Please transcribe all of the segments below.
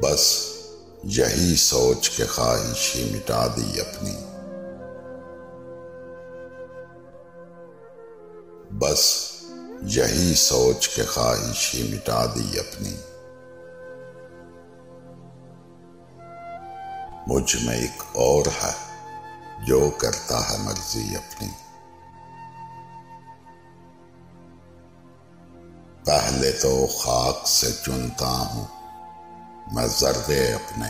बस यही सोच के ख्वाहिश ही मिटा दी अपनी, बस यही सोच के ख्वाहिश ही मिटा दी अपनी। मुझ में एक और है जो करता है मर्जी अपनी। पहले तो खाक से चुनता हूं मैं जर्रे अपने,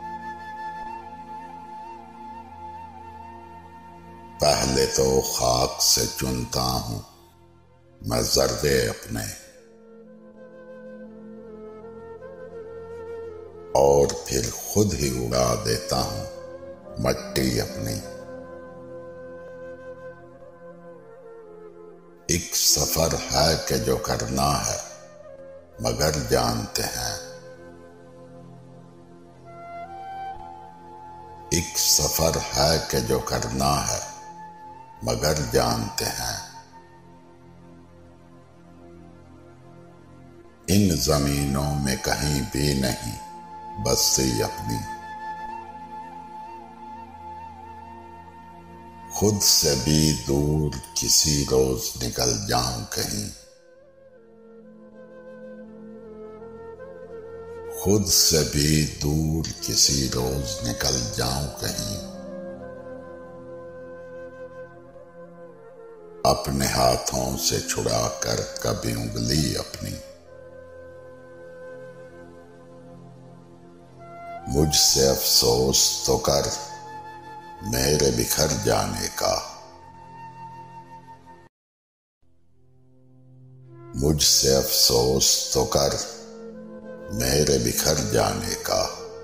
पहले तो खाक से चुनता हूं मैं जर्रे अपने, और फिर खुद ही उड़ा देता हूं मट्टी अपनी। एक सफर है कि जो करना है मगर जानते हैं, एक सफर है कि जो करना है मगर जानते हैं। इन जमीनों में कहीं भी नहीं बस्ती अपनी, खुद से भी दूर किसी रोज निकल जाऊं कहीं, खुद से भी दूर किसी रोज निकल जाऊं कहीं। अपने हाथों से छुड़ा कर कभी उंगली अपनी, मुझसे अफसोस तो कर मेरे बिखर जाने का, मुझसे अफसोस तो कर मेरे बिखर जाने का।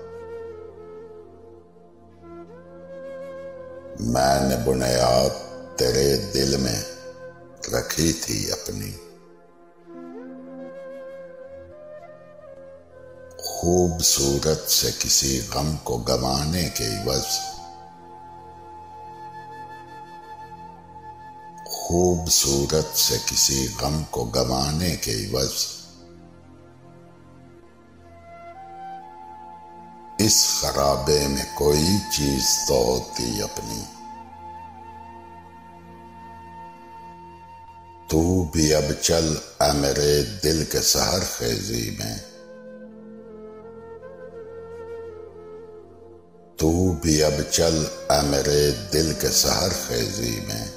मैंने बुनियाद तेरे दिल में रखी थी अपनी, खूबसूरत से किसी गम को गंवाने के इवज़, खूबसूरत से किसी गम को गंवाने के इवज़, इस खराबे में कोई चीज तो होती अपनी। तू भी अब चल ऐ मेरे दिल के सहर खेजी में, तू भी अब चल ऐ मेरे दिल के सहर खेजी में।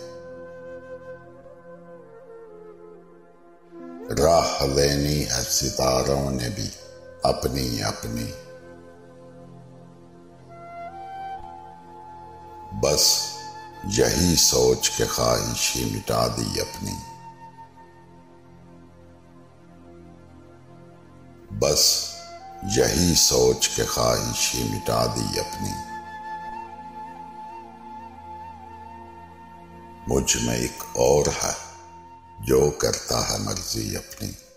राह लेनी है सितारों ने भी अपनी अपनी, बस यही सोच के ख्वाहिश ही मिटा दी अपनी, बस यही सोच के ख्वाहिश ही मिटा दी अपनी। मुझ में एक और है जो करता है मर्जी अपनी।